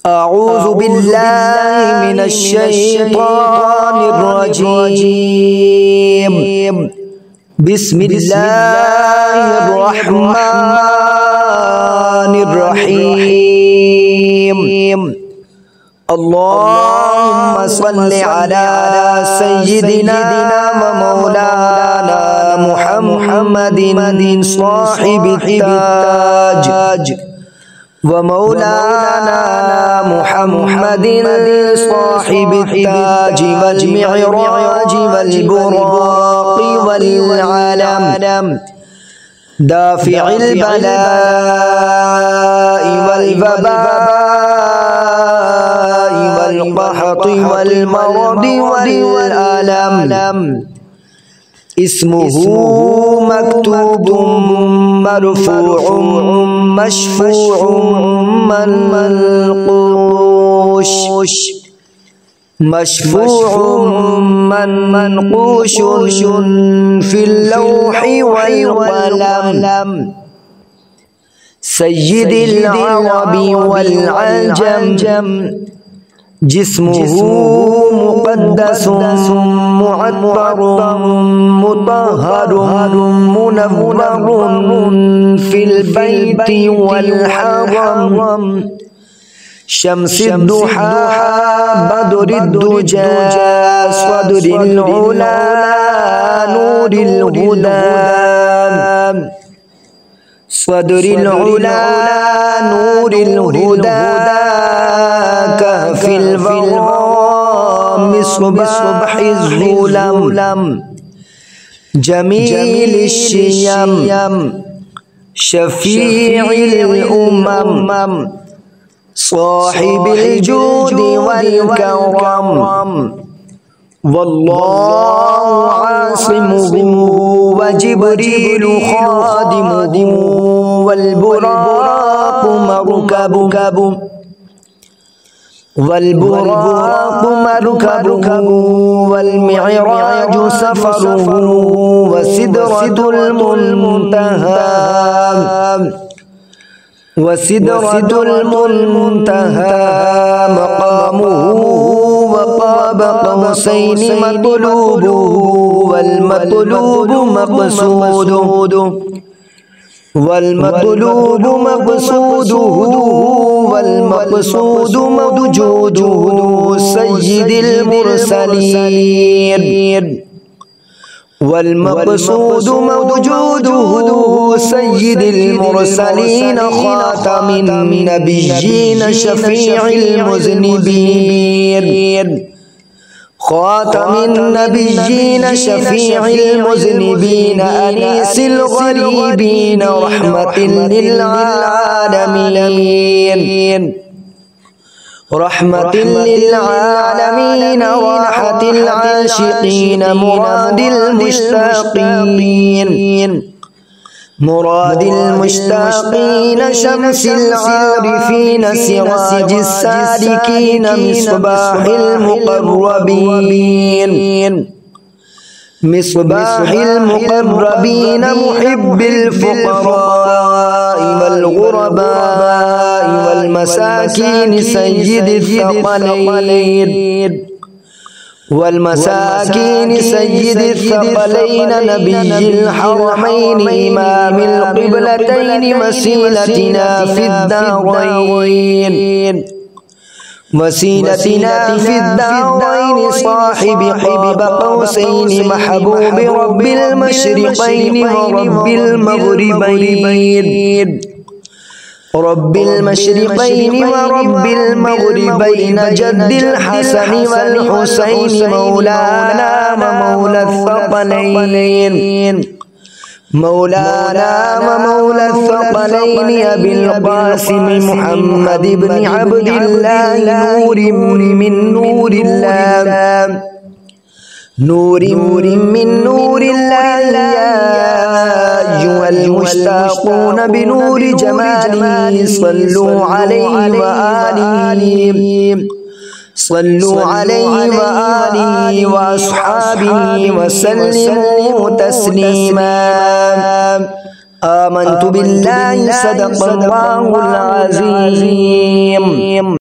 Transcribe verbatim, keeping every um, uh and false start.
أعوذ بالله من الشيطان الرجيم. بسم الله الرحمن الرحيم. اللهم صل على سيدنا ومولانا محمد صاحب التاج، ومولانا محمد صاحب التاج والمعراج والبراق والعلم، دافع البلاء والوباء والقحط والمرض والألم. اسمه مكتوب مرفوع مشفوع منقوش، مشفوع منقوش في اللوح والقلم. سيد العرب والعجم، جسمه مقدس معطر مطهر منور في البيت والحرم. شمس الضحى بدر الدجى صدر العلا نور الهدى، صدر العلا نور الهدى. كهف الورى مصباح الظلم، جميل الشيم شفيع الأمم. صاحب الجود والكرم، والله عاصمه وجبريل خادمه، والبراق مركبه، والبراق مركبه، والمعراج سفره، وسدرة المنتهى، وسدرة المنتهى مقامه، وقاب قوسين مطلوبه، والمطلوب مقصوده، والمطلوب مقصوده، والمقصود موجوده. سيد المرسلين، والمقصود موجوده. سيد المرسلين خاتم النبيين شفيع المذنبين، خاتم النبيين شفيع المذنبين أنيس الغريبين رحمة للعالمين، رحمة للعالمين راحة العاشقين مراد المشتاقين، مراد المشتاقين. شمس العارفين سراج السالكين مصباح المقربين، مصباح المقربين. محب الفقراء والغرباء والمساكين سيد الثقلين، والمساكين سيد الثقلين. نبي الحرمين إمام القبلتين وسيلتنا في الدارين، وسيلتنا في الدارين. صاحب قاب قوسين محبوب رب المشرقين ورب المغربين، رب المشرقين ورب المغربين. جد الحسن والحسين مولانا ومولى الثقلين، مولانا ومولى الثقلين. أبي القاسم محمد بن عبد الله نور من نور الله، نور من نور الله. يا أيها المشتاقون بنور جماله صلوا عليه وآله، صلوا عليه وآله وأصحابه وسلموا تسليما. آمنت بالله صدق الله العظيم.